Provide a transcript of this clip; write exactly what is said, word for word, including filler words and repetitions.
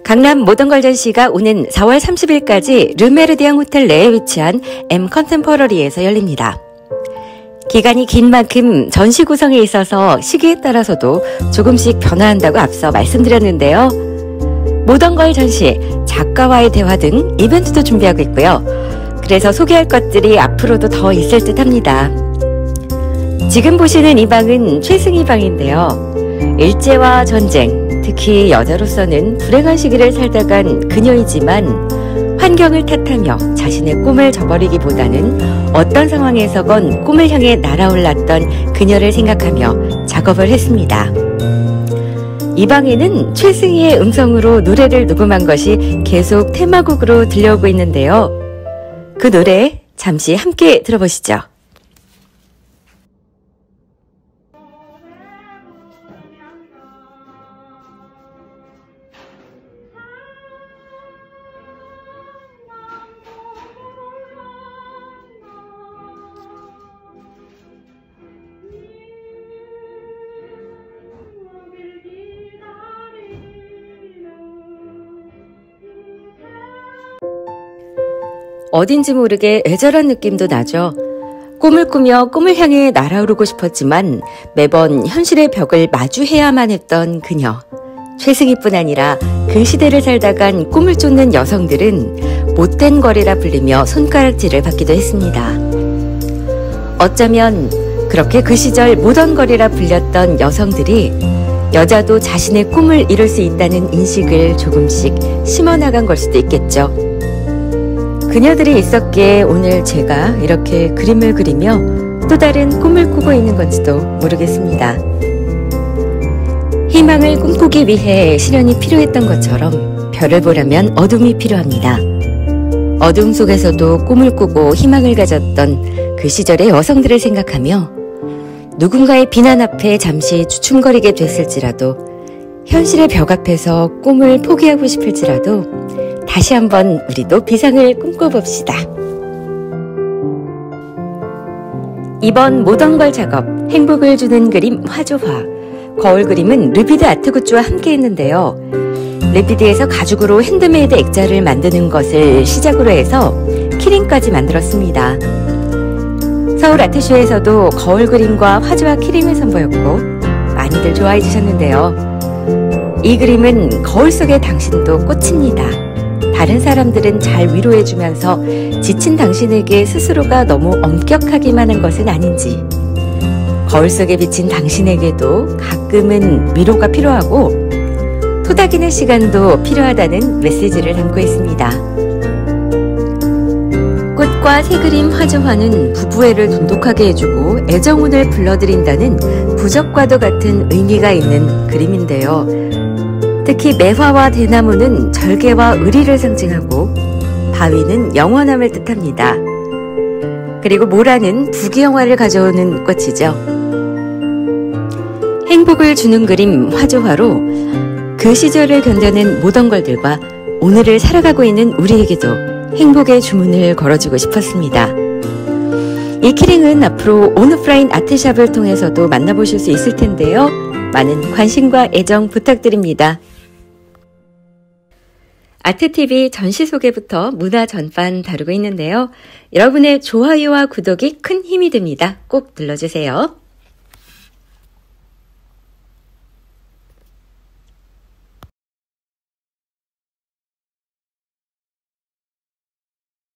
강남 모던걸 전시가 오는 사월 삼십일까지 르메르디앙 호텔 내에 위치한 M 컨템퍼러리에서 열립니다. 기간이 긴 만큼 전시 구성에 있어서 시기에 따라서도 조금씩 변화한다고 앞서 말씀드렸는데요. 모던걸 전시, 작가와의 대화 등 이벤트도 준비하고 있고요. 그래서 소개할 것들이 앞으로도 더 있을 듯 합니다. 지금 보시는 이 방은 최승희 방인데요. 일제와 전쟁, 특히 여자로서는 불행한 시기를 살다 간 그녀이지만 환경을 탓하며 자신의 꿈을 저버리기보다는 어떤 상황에서건 꿈을 향해 날아올랐던 그녀를 생각하며 작업을 했습니다. 이 방에는 최승희의 음성으로 노래를 녹음한 것이 계속 테마곡으로 들려오고 있는데요. 그 노래 잠시 함께 들어보시죠. 어딘지 모르게 애절한 느낌도 나죠. 꿈을 꾸며 꿈을 향해 날아오르고 싶었지만 매번 현실의 벽을 마주해야만 했던 그녀. 최승희뿐 아니라 그 시대를 살다 간 꿈을 쫓는 여성들은 못된 거리라 불리며 손가락질을 받기도 했습니다. 어쩌면 그렇게 그 시절 모던거리라 불렸던 여성들이 여자도 자신의 꿈을 이룰 수 있다는 인식을 조금씩 심어나간 걸 수도 있겠죠. 그녀들이 있었기에 오늘 제가 이렇게 그림을 그리며 또 다른 꿈을 꾸고 있는 건지도 모르겠습니다. 희망을 꿈꾸기 위해 시련이 필요했던 것처럼 별을 보려면 어둠이 필요합니다. 어둠 속에서도 꿈을 꾸고 희망을 가졌던 그 시절의 여성들을 생각하며 누군가의 비난 앞에 잠시 주춤거리게 됐을지라도 현실의 벽 앞에서 꿈을 포기하고 싶을지라도 다시 한번 우리도 비상을 꿈꿔봅시다. 이번 모던걸 작업, 행복을 주는 그림 화조화. 거울 그림은 르피드 아트굿즈와 함께 했는데요. 르피드에서 가죽으로 핸드메이드 액자를 만드는 것을 시작으로 해서 키링까지 만들었습니다. 서울 아트쇼에서도 거울 그림과 화조화 키링을 선보였고 많이들 좋아해 주셨는데요. 이 그림은 거울 속의 당신도 꽃입니다. 다른 사람들은 잘 위로해주면서 지친 당신에게 스스로가 너무 엄격하기만 한 것은 아닌지, 거울 속에 비친 당신에게도 가끔은 위로가 필요하고 토닥이는 시간도 필요하다는 메시지를 담고 있습니다. 꽃과 새그림 화조화는 부부애를 돈독하게 해주고 애정운을 불러들인다는 부적과도 같은 의미가 있는 그림인데요. 특히 매화와 대나무는 절개와 의리를 상징하고 바위는 영원함을 뜻합니다. 그리고 모라는 부귀영화를 가져오는 꽃이죠. 행복을 주는 그림 화조화로 그 시절을 견뎌낸 모던걸들과 오늘을 살아가고 있는 우리에게도 행복의 주문을 걸어주고 싶었습니다. 이 키링은 앞으로 온오프라인 아트샵을 통해서도 만나보실 수 있을 텐데요. 많은 관심과 애정 부탁드립니다. 아트티비 전시 소개부터 문화 전반 다루고 있는데요. 여러분의 좋아요와 구독이 큰 힘이 됩니다. 꼭 눌러주세요.